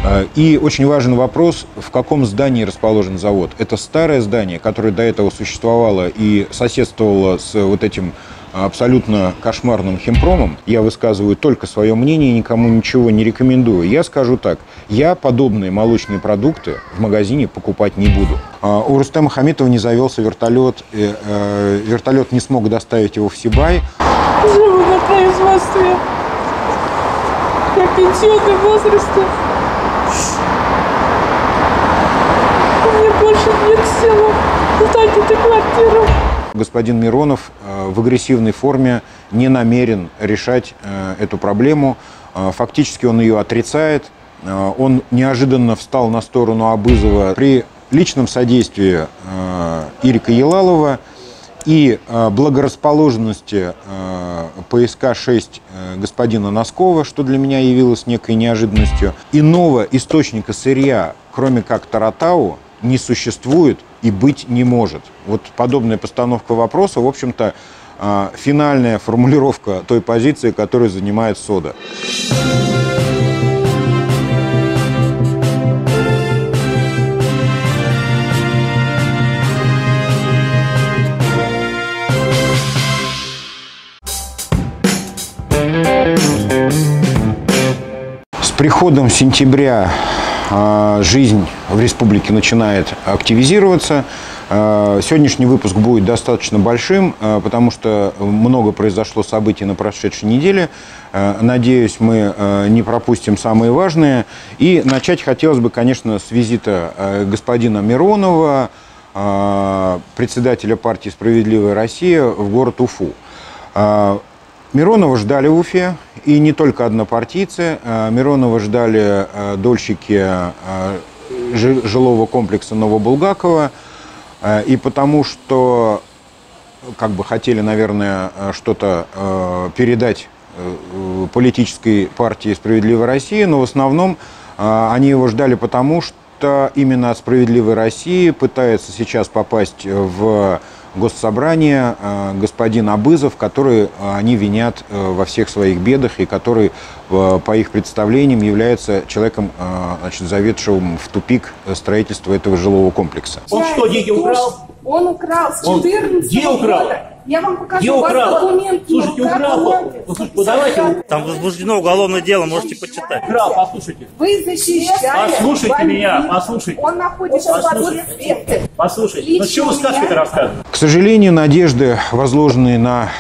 И очень важен вопрос, в каком здании расположен завод. Это старое здание, которое до этого существовало и соседствовало с вот этим абсолютно кошмарным химпромом. Я высказываю только свое мнение, никому ничего не рекомендую. Я скажу так, я подобные молочные продукты в магазине покупать не буду. У Рустема Хамитова не завелся вертолет, вертолет не смог доставить его в Сибай. Живу на производстве. Я в пенсионном возрасте. У меня больше нет сил сдать эту квартиру. Господин Миронов в агрессивной форме не намерен решать эту проблему. Фактически он ее отрицает. Он неожиданно встал на сторону Абызова при личном содействии Ирика Елалова и благорасположенности ПСК-6 господина Носкова, что для меня явилось некой неожиданностью. Иного источника сырья, кроме как Таратау, не существует и быть не может. Вот подобная постановка вопроса, в общем-то, финальная формулировка той позиции, которую занимает СОДА. С приходом сентября жизнь в республике начинает активизироваться. Сегодняшний выпуск будет достаточно большим, потому что много произошло событий на прошедшей неделе. Надеюсь, мы не пропустим самые важные. И начать хотелось бы, конечно, с визита господина Миронова, председателя партии «Справедливая Россия», в город Уфу. Миронова ждали в Уфе, и не только однопартийцы. Миронова ждали дольщики жилого комплекса Новобулгакова, и потому что как бы хотели, наверное, что-то передать политической партии «Справедливая Россия», но в основном они его ждали потому, что именно от «Справедливой России» пытается сейчас попасть в Госсобрание господин Абызов, который они винят во всех своих бедах и который, по их представлениям, является человеком, значит, заведшим в тупик строительство этого жилого комплекса. Он что, деньги украл? Он украл с 14 Где украл? года. Я вам покажу, Где у вас украл? документы. Слушайте, украл. Послушайте, давайте. Там возбуждено уголовное дело, можете почитать. Украл, послушайте. Вы защищаете. Послушайте меня, послушайте. Он находится в ответственности. Послушайте, ну что вы сказки-то рассказываете? К сожалению, надежды, возложенные на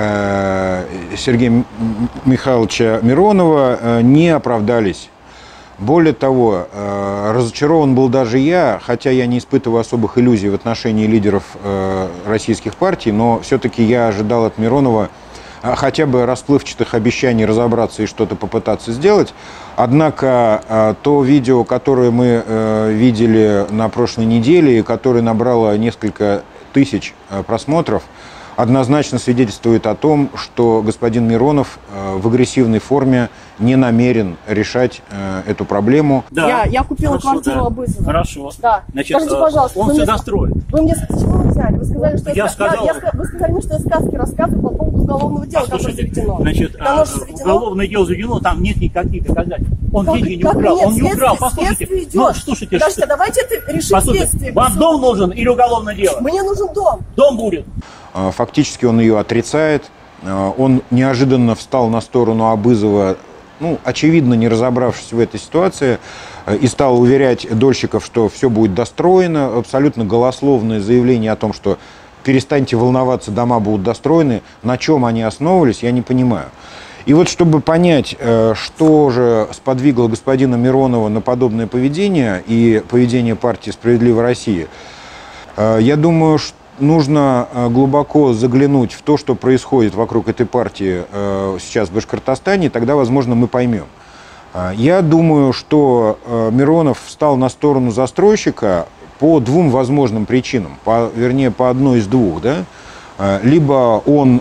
Сергея Михайловича Миронова, не оправдались. Более того, разочарован был даже я, хотя я не испытываю особых иллюзий в отношении лидеров российских партий, но все-таки я ожидал от Миронова хотя бы расплывчатых обещаний разобраться и что-то попытаться сделать. Однако то видео, которое мы видели на прошлой неделе, и которое набрало несколько тысяч просмотров, однозначно свидетельствует о том, что господин Миронов в агрессивной форме не намерен решать эту проблему. Да. Я купила квартиру Абызова. Хорошо. Да. Значит, Скажите, пожалуйста, он все достроит. Вы мне с чего взяли? Вы сказали, что Я сказал. вы сказали, что я сказки рассказываю по поводу уголовного дела, которое Послушайте, заведено. значит, Оно же заведено. уголовное дело заведено, там нет никаких доказательств. Он Как- деньги не как украл, нет? он не украл. Следствие Послушайте, идет. ну, слушайте, Подождите, давайте это решим послушайте, следствие. вам дом нужен или уголовное дело? Мне нужен дом. Дом будет. Фактически он ее отрицает. Он неожиданно встал на сторону Абызова, ну, очевидно, не разобравшись в этой ситуации, и стал уверять дольщиков, что все будет достроено. Абсолютно голословное заявление о том, что перестаньте волноваться, дома будут достроены. На чем они основывались, я не понимаю. И вот чтобы понять, что же сподвигло господина Миронова на подобное поведение и поведение партии «Справедливая Россия», я думаю, что нужно глубоко заглянуть в то, что происходит вокруг этой партии сейчас в Башкортостане, и тогда, возможно, мы поймем. Я думаю, что Миронов встал на сторону застройщика по двум возможным причинам, вернее, по одной из двух. Да? Либо он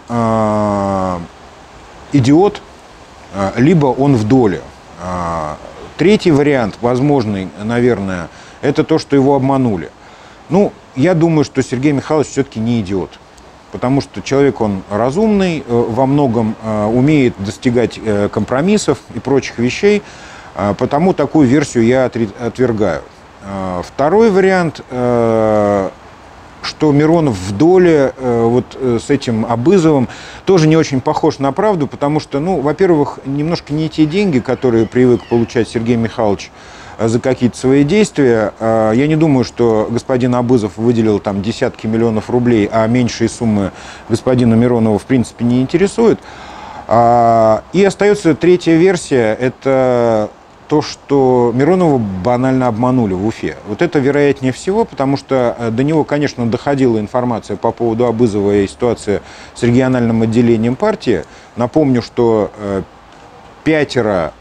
идиот, либо он в доле. Третий вариант, возможный, наверное, это то, что его обманули. Ну, я думаю, что Сергей Михайлович все-таки не идиот, потому что человек он разумный, во многом умеет достигать компромиссов и прочих вещей. Потому такую версию я отвергаю. Второй вариант, что Миронов в доле вот с этим Абызовым, тоже не очень похож на правду, потому что, ну, во-первых, немножко не те деньги, которые привык получать Сергей Михайлович за какие-то свои действия. Я не думаю, что господин Абызов выделил там десятки миллионов рублей, а меньшие суммы господина Миронова в принципе не интересуют. И остается третья версия, это то, что Миронова банально обманули в Уфе. Вот это вероятнее всего, потому что до него, конечно, доходила информация по поводу Абызова и ситуации с региональным отделением партии. Напомню, что 5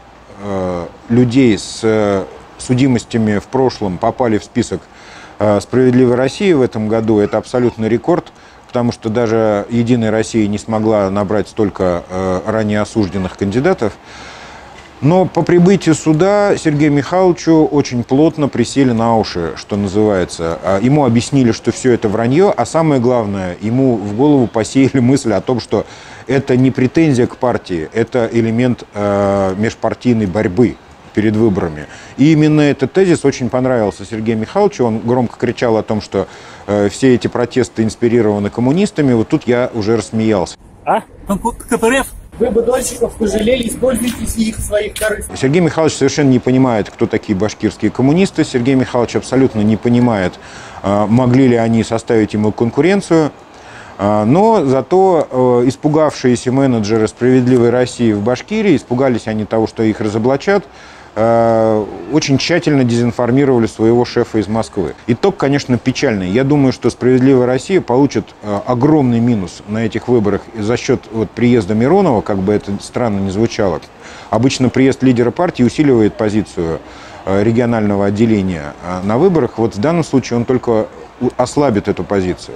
людей с судимостями в прошлом попали в список «Справедливой России» в этом году. Это абсолютный рекорд, потому что даже «Единая Россия» не смогла набрать столько ранее осужденных кандидатов. Но по прибытию суда Сергею Михайловичу очень плотно присели на уши, что называется. Ему объяснили, что все это вранье, а самое главное, ему в голову посеяли мысль о том, что это не претензия к партии, это элемент межпартийной борьбы перед выборами. И именно этот тезис очень понравился Сергею Михайловичу. Он громко кричал о том, что все эти протесты инспирированы коммунистами. Вот тут я уже рассмеялся. КПРФ? Вы бы дольщиков пожалели, используйте их в своих корыстях. Сергей Михайлович совершенно не понимает, кто такие башкирские коммунисты. Сергей Михайлович абсолютно не понимает, могли ли они составить ему конкуренцию. Но зато испугавшиеся менеджеры «Справедливой России» в Башкирии, испугались они того, что их разоблачат, очень тщательно дезинформировали своего шефа из Москвы. Итог, конечно, печальный. Я думаю, что «Справедливая Россия» получит огромный минус на этих выборах за счет вот приезда Миронова, как бы это странно ни звучало. Обычно приезд лидера партии усиливает позицию регионального отделения на выборах. Вот в данном случае он только ослабит эту позицию.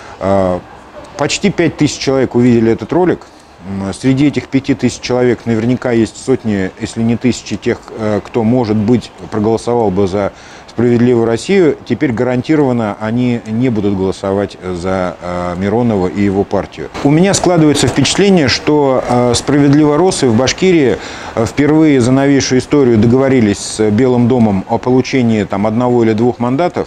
Почти 5000 человек увидели этот ролик. Среди этих 5000 человек наверняка есть сотни, если не тысячи тех, кто, может быть, проголосовал бы за «Справедливую Россию». Теперь гарантированно они не будут голосовать за Миронова и его партию. У меня складывается впечатление, что справедливоросы в Башкирии впервые за новейшую историю договорились с Белым домом о получении там 1 или 2 мандатов.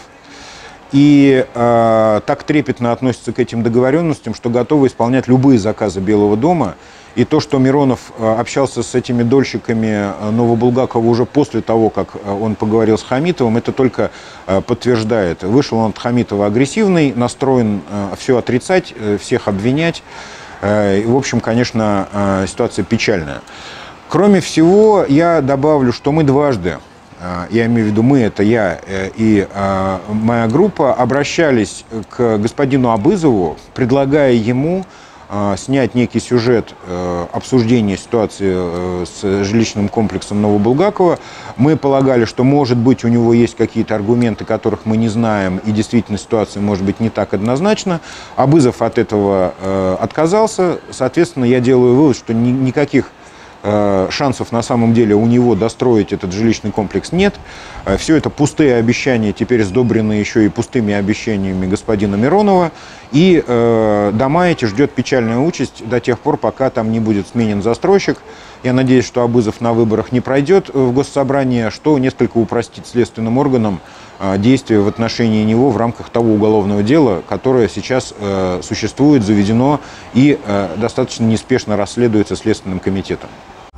И так трепетно относятся к этим договоренностям, что готовы исполнять любые заказы Белого дома. И то, что Миронов общался с этими дольщиками Новобулгакова уже после того, как он поговорил с Хамитовым, это только подтверждает. Вышел он от Хамитова агрессивный, настроен все отрицать, всех обвинять. И, в общем, конечно, ситуация печальная. Кроме всего, я добавлю, что мы дважды, я имею в виду мы, это я и моя группа, обращались к господину Абызову, предлагая ему снять некий сюжет обсуждения ситуации с жилищным комплексом Новобулгакова. Мы полагали, что, может быть, у него есть какие-то аргументы, которых мы не знаем, и действительно ситуация может быть не так однозначна. Абызов от этого отказался. Соответственно, я делаю вывод, что никаких шансов на самом деле у него достроить этот жилищный комплекс нет. Все это пустые обещания, теперь сдобрены еще и пустыми обещаниями господина Миронова. И дома эти ждет печальная участь до тех пор, пока там не будет сменен застройщик. Я надеюсь, что Абызов на выборах не пройдет в Госсобрание, что несколько упростит следственным органам действия в отношении него в рамках того уголовного дела, которое сейчас существует, заведено и достаточно неспешно расследуется Следственным комитетом.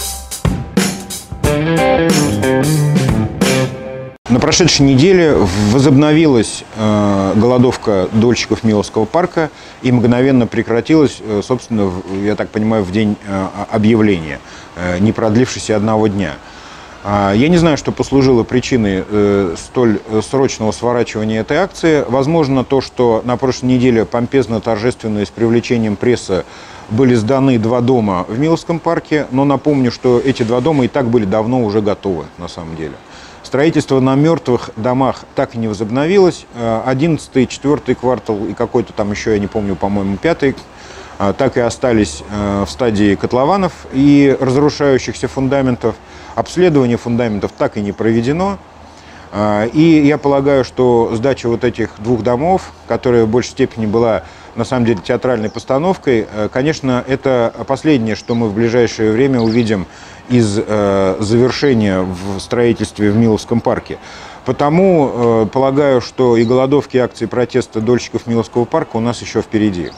На прошедшей неделе возобновилась голодовка дольщиков Миловского парка и мгновенно прекратилась, собственно, я так понимаю, в день объявления, не продлившись и 1 дня. Я не знаю, что послужило причиной столь срочного сворачивания этой акции. Возможно, то, что на прошлой неделе помпезно, торжественно и с привлечением прессы были сданы 2 дома в Миловском парке, но напомню, что эти 2 дома и так были давно уже готовы, на самом деле. Строительство на мертвых домах так и не возобновилось. 11-й, 4-й квартал и какой-то там еще, я не помню, по-моему, 5-й, так и остались в стадии котлованов и разрушающихся фундаментов. Обследование фундаментов так и не проведено. И я полагаю, что сдача вот этих 2 домов, которая в большей степени была на самом деле театральной постановкой, конечно, это последнее, что мы в ближайшее время увидим из завершения в строительстве в Миловском парке. Потому полагаю, что и голодовки, и акции протеста дольщиков Миловского парка у нас еще впереди.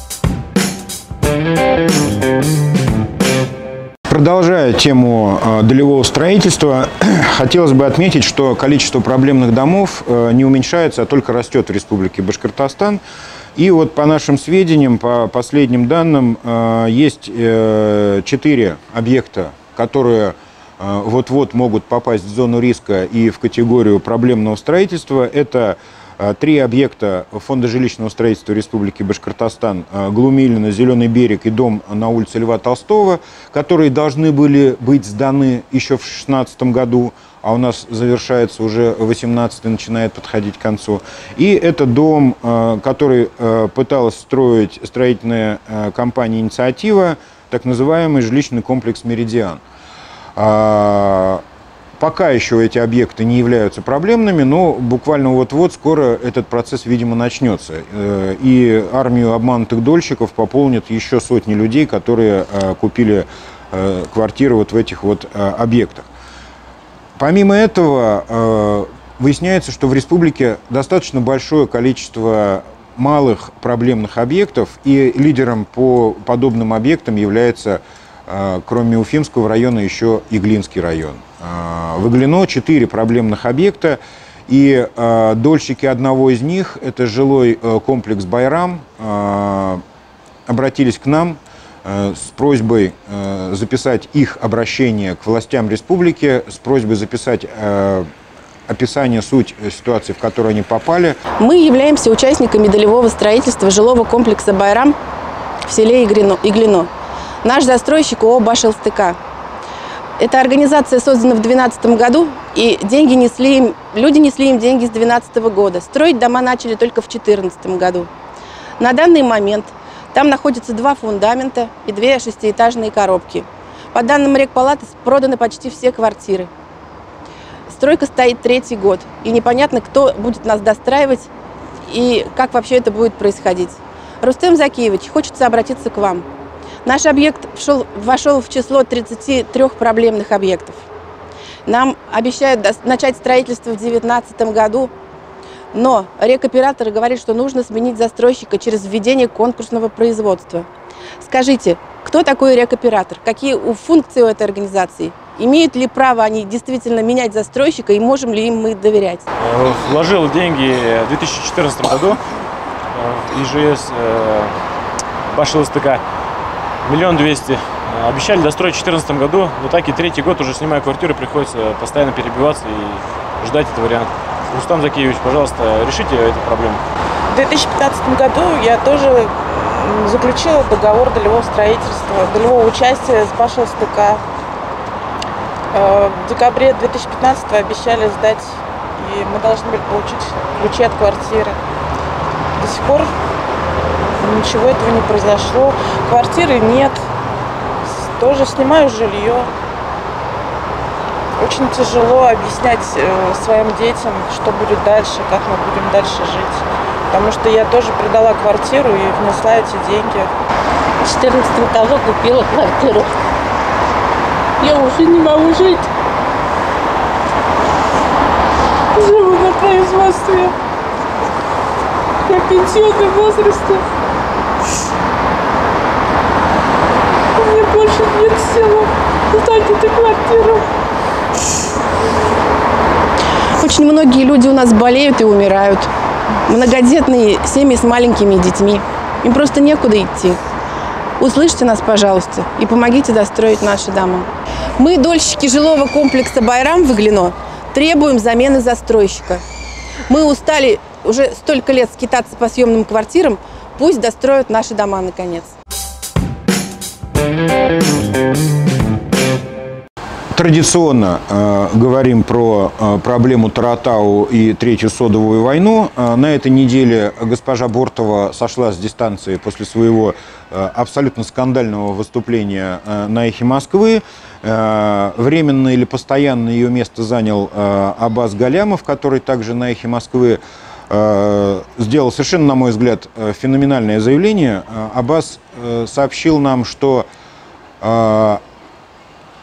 Продолжая тему долевого строительства, хотелось бы отметить, что количество проблемных домов не уменьшается, а только растет в Республике Башкортостан. И вот по нашим сведениям, по последним данным, есть 4 объекта, которые вот-вот могут попасть в зону риска и в категорию проблемного строительства. Это 3 объекта Фонда жилищного строительства Республики Башкортостан: Глумилино, Зеленый берег и дом на улице Льва Толстого, которые должны были быть сданы еще в 2016 году, а у нас завершается уже 2018 и начинает подходить к концу. И это дом, который пыталась строить строительная компания «Инициатива», так называемый жилищный комплекс «Меридиан». Пока еще эти объекты не являются проблемными, но буквально вот-вот скоро этот процесс, видимо, начнется. И армию обманутых дольщиков пополнят еще сотни людей, которые купили квартиры вот в этих вот объектах. Помимо этого, выясняется, что в республике достаточно большое количество малых проблемных объектов, и лидером по подобным объектам является, кроме Уфимского района, еще Иглинский район. В Иглино 4 проблемных объекта, и дольщики одного из них, это жилой комплекс «Байрам», обратились к нам с просьбой записать их обращение к властям республики, с просьбой записать описание, суть ситуации, в которую они попали. Мы являемся участниками долевого строительства жилого комплекса «Байрам» в селе Иглино. Наш застройщик ООО «Башэлстыка». Эта организация создана в 2012 году, и люди несли им деньги с 2012 года. Строить дома начали только в 2014 году. На данный момент там находятся 2 фундамента и 2 шестиэтажные коробки. По данным Рекпалаты, проданы почти все квартиры. Стройка стоит 3-й год, и непонятно, кто будет нас достраивать и как вообще это будет происходить. Рустем Закиевич, хочется обратиться к вам. Наш объект вошел в число 33 проблемных объектов. Нам обещают начать строительство в 2019 году, но рекоператор говорит, что нужно сменить застройщика через введение конкурсного производства. Скажите, кто такой рекоператор? Какие функции у этой организации? Имеют ли право они действительно менять застройщика и можем ли им мы доверять? Вложил деньги в 2014 году в ИЖС Башэлстыка. 1 200 000. Обещали достроить в 2014 году, но так и 3-й год уже снимаю квартиру, приходится постоянно перебиваться и ждать этот вариант. Рустам Закиевич, пожалуйста, решите эту проблему. В 2015 году я тоже заключила договор долевого строительства, долевого участия с Башэлстыка. В декабре 2015 обещали сдать, и мы должны были получить ключи от квартиры. До сих пор ничего этого не произошло. Квартиры нет. Тоже снимаю жилье. Очень тяжело объяснять своим детям, что будет дальше, как мы будем дальше жить. Потому что я тоже продала квартиру и внесла эти деньги. В 2014 году купила квартиру. Я уже не могу жить. Живу на производстве. Я в пенсионном возрасте. У меня больше нет сил сдать эту квартиру. Очень многие люди у нас болеют и умирают. Многодетные семьи с маленькими детьми. Им просто некуда идти. Услышьте нас, пожалуйста, и помогите достроить наши дома. Мы, дольщики жилого комплекса «Байрам» в Иглино, требуем замены застройщика. Мы устали уже столько лет скитаться по съемным квартирам, пусть достроят наши дома наконец. Традиционно говорим про проблему Таратау и Третью содовую войну. На этой неделе госпожа Бортова сошла с дистанции после своего абсолютно скандального выступления на «Эхе Москвы». Временно или постоянно ее место занял Аббас Галямов, который также на «Эхе Москвы» сделал совершенно, на мой взгляд, феноменальное заявление. Аббас сообщил нам, что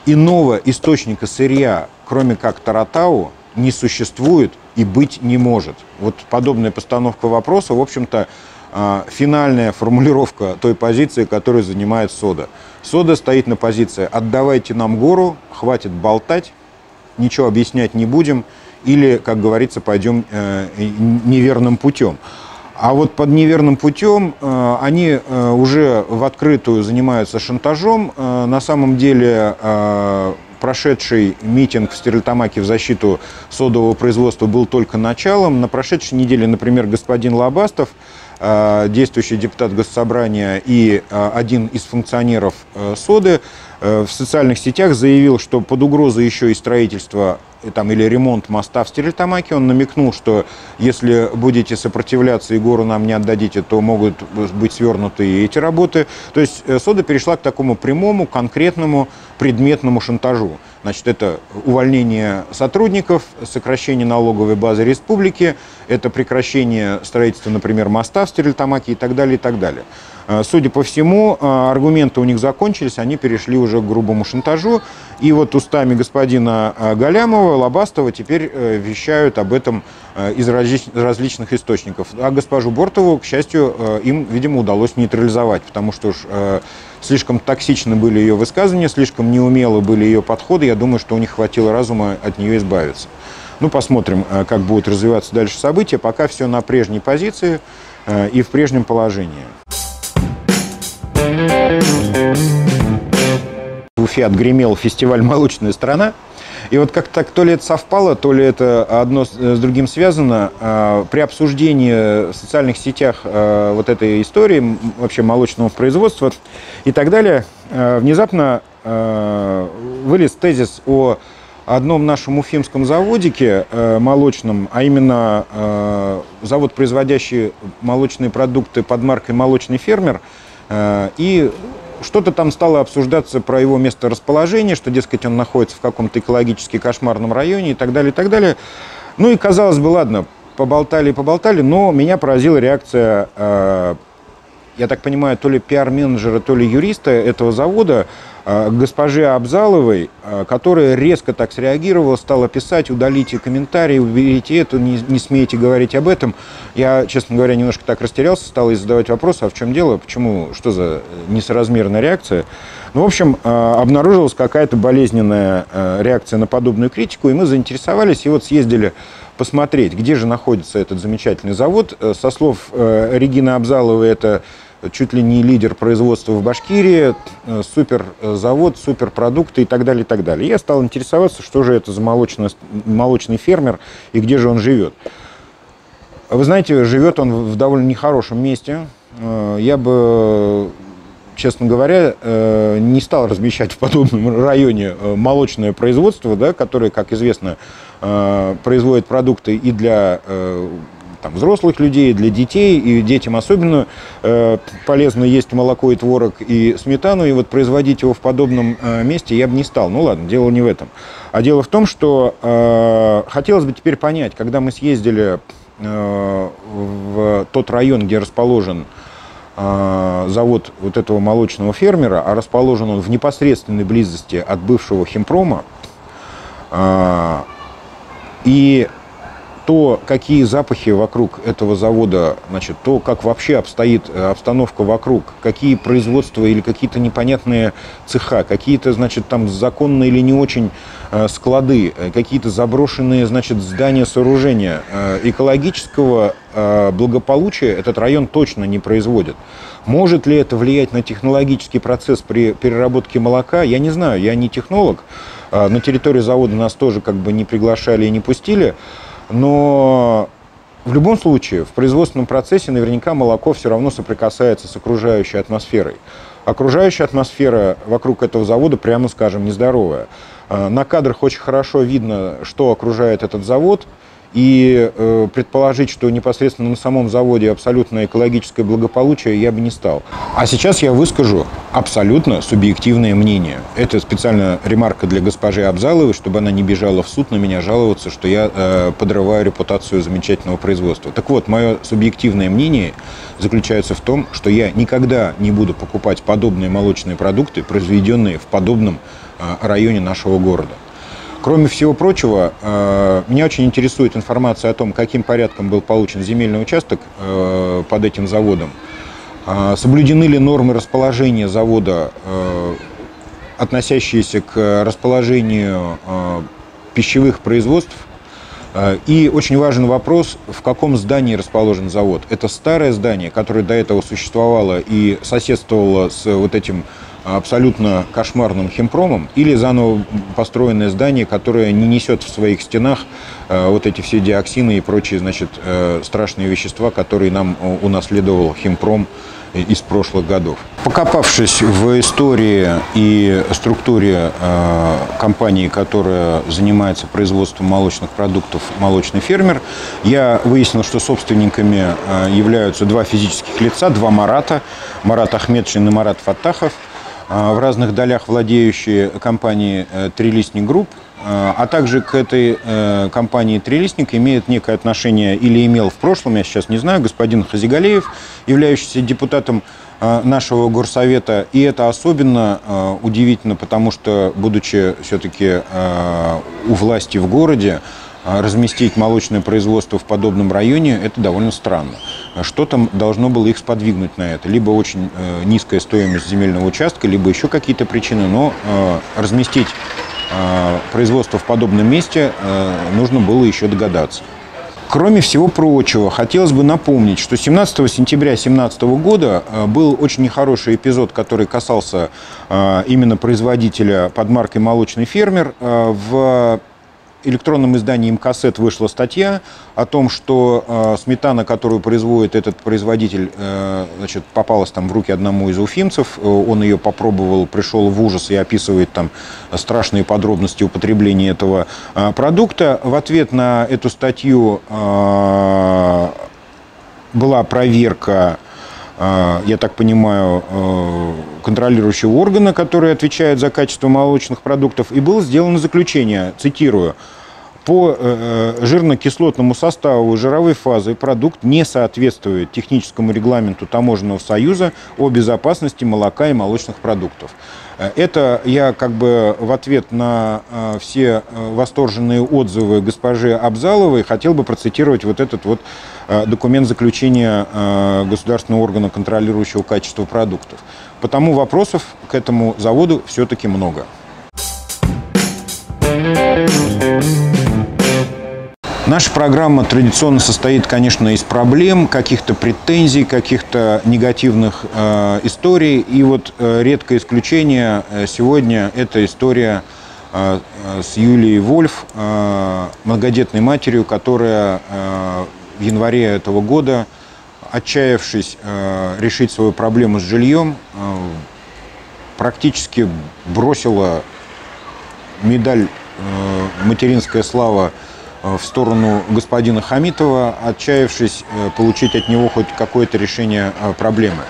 иного источника сырья, кроме как Таратау, не существует и быть не может. Вот подобная постановка вопроса, в общем-то, финальная формулировка той позиции, которую занимает Сода. Сода стоит на позиции «отдавайте нам гору, хватит болтать, ничего объяснять не будем, или, как говорится, пойдем неверным путем». А вот под неверным путем они уже в открытую занимаются шантажом. На самом деле прошедший митинг в Стерлитамаке в защиту содового производства был только началом. На прошедшей неделе, например, господин Лобастов, действующий депутат Госсобрания и один из функционеров соды, в социальных сетях заявил, что под угрозой еще и строительство или ремонт моста в Стерлитамаке. Он намекнул, что если будете сопротивляться и гору нам не отдадите, то могут быть свернуты и эти работы. То есть сода перешла к такому прямому, конкретному, предметному шантажу. Значит, это увольнение сотрудников, сокращение налоговой базы республики, это прекращение строительства, например, моста в Стерлитамаке и так далее, и так далее. Судя по всему, аргументы у них закончились, они перешли уже к грубому шантажу. И вот устами господина Галямова, Лобастова теперь вещают об этом из различных источников. А госпожу Бортову, к счастью, им, видимо, удалось нейтрализовать, потому что уж слишком токсичны были ее высказывания, слишком неумелы были ее подходы. Я думаю, что у них хватило разума от нее избавиться. Ну, посмотрим, как будут развиваться дальше события. Пока все на прежней позиции и в прежнем положении. В Уфе отгремел фестиваль «Молочная страна». И вот как-то то ли это совпало, то ли это одно с другим связано. При обсуждении в социальных сетях вот этой истории, вообще молочного производства и так далее, внезапно вылез тезис о одном нашем уфимском заводике молочном, а именно завод, производящий молочные продукты под маркой «Молочный фермер». И что-то там стало обсуждаться про его месторасположение, что, дескать, он находится в каком-то экологически кошмарном районе и так далее, и так далее. Ну и, казалось бы, ладно, поболтали и поболтали, но меня поразила реакция, я так понимаю, то ли пиар-менеджера, то ли юриста этого завода, госпожи Абзаловой, которая резко так среагировала, стала писать: удалите комментарии, уберите это, не смейте говорить об этом. Я, честно говоря, немножко так растерялся, стал ей задавать вопросы, а в чем дело, почему, что за несоразмерная реакция. Ну, в общем, обнаружилась какая-то болезненная реакция на подобную критику, и мы заинтересовались, и вот съездили посмотреть, где же находится этот замечательный завод. Со слов Регины Абзаловой, это чуть ли не лидер производства в Башкирии, суперзавод, суперпродукты и так далее, и так далее. Я стал интересоваться, что же это за молочный фермер и где же он живет. Вы знаете, живет он в довольно нехорошем месте. Я бы, честно говоря, не стал размещать в подобном районе молочное производство, да, которое, как известно, производит продукты и для взрослых людей, для детей, и детям особенно полезно есть молоко и творог и сметану, и вот производить его в подобном месте я бы не стал. Ну ладно, дело не в этом. А дело в том, что хотелось бы теперь понять, когда мы съездили в тот район, где расположен завод вот этого молочного фермера, а расположен он в непосредственной близости от бывшего химпрома, и то, какие запахи вокруг этого завода, значит, то, как вообще обстоит обстановка вокруг, какие производства или какие-то непонятные цеха, какие-то, значит, там законные или не очень склады, какие-то заброшенные, значит, здания, сооружения. Экологического благополучия этот район точно не производит. Может ли это влиять на технологический процесс при переработке молока? Я не знаю, я не технолог. На территорию завода нас тоже как бы не приглашали и не пустили. Но в любом случае в производственном процессе наверняка молоко все равно соприкасается с окружающей атмосферой. Окружающая атмосфера вокруг этого завода, прямо скажем, нездоровая. На кадрах очень хорошо видно, что окружает этот завод. И предположить, что непосредственно на самом заводе абсолютно экологическое благополучие, я бы не стал. А сейчас я выскажу абсолютно субъективное мнение. Это специально ремарка для госпожи Абзаловой, чтобы она не бежала в суд на меня жаловаться, что я подрываю репутацию замечательного производства. Так вот, мое субъективное мнение заключается в том, что я никогда не буду покупать подобные молочные продукты, произведенные в подобном районе нашего города. Кроме всего прочего, меня очень интересует информация о том, каким порядком был получен земельный участок под этим заводом. Соблюдены ли нормы расположения завода, относящиеся к расположению пищевых производств. И очень важен вопрос, в каком здании расположен завод. Это старое здание, которое до этого существовало и соседствовало с вот этим абсолютно кошмарным химпромом, или заново построенное здание, которое не несет в своих стенах вот эти все диоксины и прочие, значит, страшные вещества, которые нам унаследовал химпром из прошлых годов. Покопавшись в истории и структуре компании, которая занимается производством молочных продуктов «Молочный фермер», я выяснил, что собственниками являются два физических лица, два Марата, Марат Ахметшин и Марат Фаттахов, в разных долях владеющие компанией «Трилистник Групп», а также к этой компании «Трилистник» имеет некое отношение или имел в прошлом, я сейчас не знаю, господин Хазигалеев, являющийся депутатом нашего горсовета. И это особенно удивительно, потому что, будучи все-таки у власти в городе, разместить молочное производство в подобном районе, это довольно странно. Что-то должно было их сподвигнуть на это. Либо очень низкая стоимость земельного участка, либо еще какие-то причины, но разместить производство в подобном месте нужно было еще догадаться. Кроме всего прочего, хотелось бы напомнить, что 17 сентября 2017 года был очень нехороший эпизод, который касался именно производителя под маркой «Молочный фермер». В электронном издании МКСЭТ вышла статья о том, что сметана, которую производит этот производитель, значит, попалась там в руки одному из уфимцев. Он ее попробовал, пришел в ужас и описывает там страшные подробности употребления этого продукта. В ответ на эту статью была проверка, я так понимаю, контролирующего органа, который отвечает за качество молочных продуктов, и было сделано заключение, цитирую: по жирно-кислотному составу и жировой фазы продукт не соответствует техническому регламенту Таможенного союза о безопасности молока и молочных продуктов. Это я как бы в ответ на все восторженные отзывы госпожи Абзаловой хотел бы процитировать вот этот вот документ заключения государственного органа, контролирующего качество продуктов. Потому вопросов к этому заводу все-таки много. Наша программа традиционно состоит, конечно, из проблем, каких-то претензий, каких-то негативных историй. И вот редкое исключение сегодня – это история с Юлией Вольф, многодетной матерью, которая в январе этого года, отчаявшись решить свою проблему с жильем, практически бросила медаль «Материнская слава» в сторону господина Хамитова, отчаявшись получить от него хоть какое-то решение проблемы.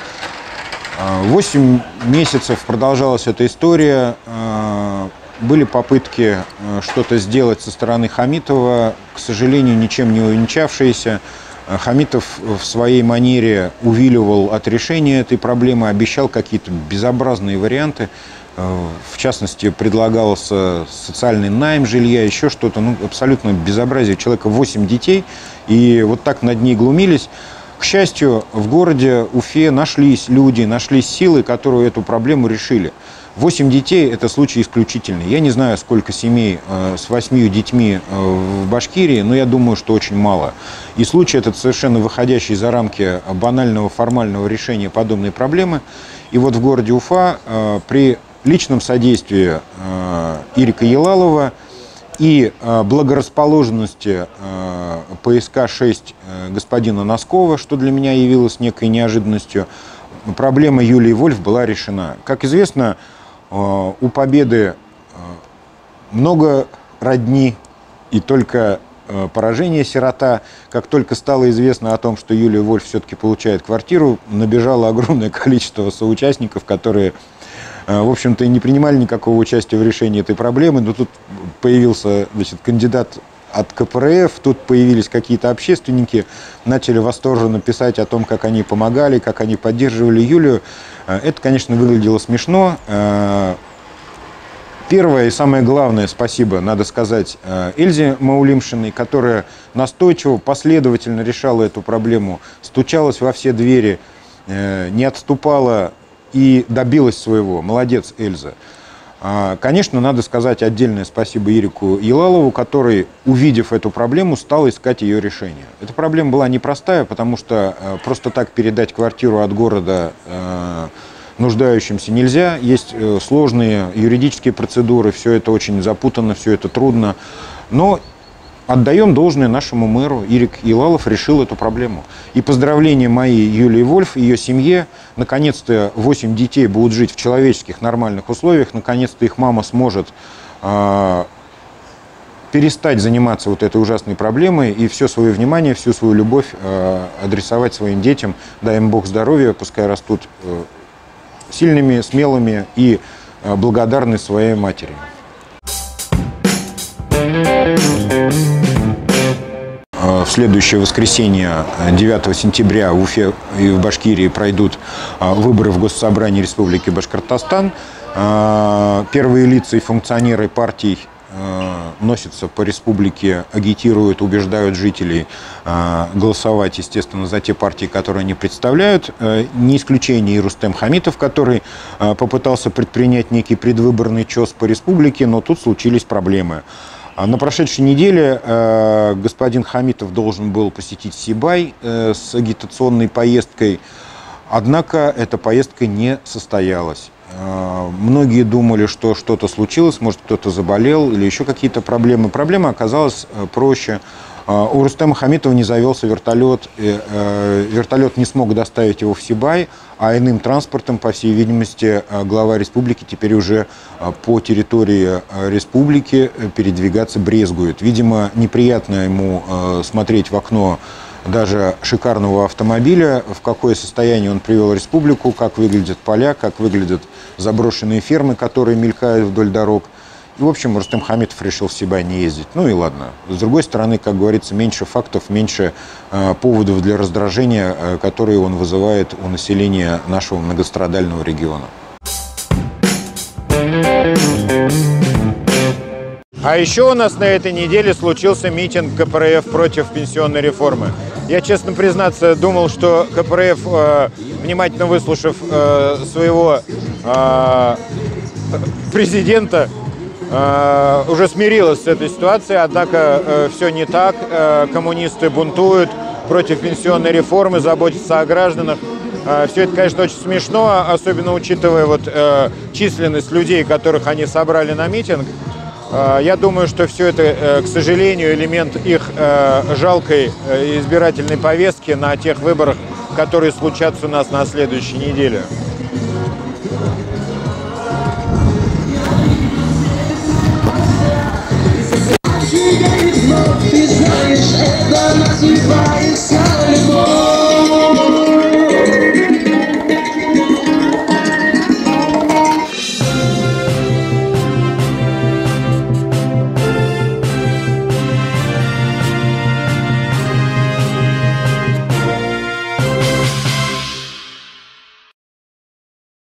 8 месяцев продолжалась эта история. Были попытки что-то сделать со стороны Хамитова, к сожалению, ничем не увенчавшиеся. Хамитов в своей манере увиливал от решения этой проблемы, обещал какие-то безобразные варианты. В частности, предлагался социальный найм жилья, еще что-то. Ну, абсолютно безобразие. У человека 8 детей, и вот так над ней глумились. К счастью, в городе Уфе нашлись люди, нашлись силы, которые эту проблему решили. 8 детей – это случай исключительный. Я не знаю, сколько семей с 8 детьми в Башкирии, но я думаю, что очень мало. И случай этот совершенно выходящий за рамки банального формального решения подобной проблемы. И вот в городе Уфа при личном содействии Ирика Елалова и благорасположенности ПСК-6 господина Носкова, что для меня явилось некой неожиданностью, проблема Юлии Вольф была решена. Как известно, у Победы много родни, и только поражение, сирота. Как только стало известно о том, что Юлия Вольф все-таки получает квартиру, набежало огромное количество соучастников, которые, в общем-то, и не принимали никакого участия в решении этой проблемы. Но тут появился, значит, кандидат от КПРФ, тут появились какие-то общественники, начали восторженно писать о том, как они помогали, как они поддерживали Юлию. Это, конечно, выглядело смешно. Первое и самое главное спасибо надо сказать Эльзе Маулимшиной, которая настойчиво, последовательно решала эту проблему, стучалась во все двери, не отступала и добилась своего. Молодец, Эльза. Конечно, надо сказать отдельное спасибо Ирику Елалову, который, увидев эту проблему, стал искать ее решение. Эта проблема была непростая, потому что просто так передать квартиру от города нуждающимся нельзя. Есть сложные юридические процедуры, все это очень запутанно, все это трудно. Но отдаем должное нашему мэру. Ирик Елалов решил эту проблему. И поздравления мои Юлии Вольф, ее семье. Наконец-то 8 детей будут жить в человеческих, нормальных условиях. Наконец-то их мама сможет перестать заниматься вот этой ужасной проблемой и все свое внимание, всю свою любовь адресовать своим детям. Дай им Бог здоровья, пускай растут сильными, смелыми и благодарны своей матери. В следующее воскресенье, 9 сентября, в Уфе и в Башкирии пройдут выборы в Госсобрание Республики Башкортостан. Первые лица и функционеры партий носятся по республике, агитируют, убеждают жителей голосовать, естественно, за те партии, которые они представляют. Не исключение и Рустем Хамитов, который попытался предпринять некий предвыборный чёс по республике, но тут случились проблемы. На прошедшей неделе господин Хамитов должен был посетить Сибай с агитационной поездкой, однако эта поездка не состоялась. Многие думали, что что-то случилось, может, кто-то заболел или еще какие-то проблемы. Проблема оказалась проще. У Рустема Хамитова не завелся вертолет, вертолет не смог доставить его в Сибай, а иным транспортом, по всей видимости, глава республики теперь уже по территории республики передвигаться брезгует. Видимо, неприятно ему смотреть в окно даже шикарного автомобиля, в какое состояние он привел республику, как выглядят поля, как выглядят заброшенные фермы, которые мелькают вдоль дорог. И, в общем, Рустем Хамитов решил в Сибай не ездить. Ну и ладно. С другой стороны, как говорится, меньше фактов, меньше поводов для раздражения, которые он вызывает у населения нашего многострадального региона. А еще у нас на этой неделе случился митинг КПРФ против пенсионной реформы. Я, честно признаться, думал, что КПРФ, внимательно выслушав своего президента, уже смирилась с этой ситуацией, однако все не так. Коммунисты бунтуют против пенсионной реформы, заботятся о гражданах. Все это, конечно, очень смешно, особенно учитывая численность людей, которых они собрали на митинг. Я думаю, что все это, к сожалению, элемент их жалкой избирательной повестки на тех выборах, которые случатся у нас на следующей неделе.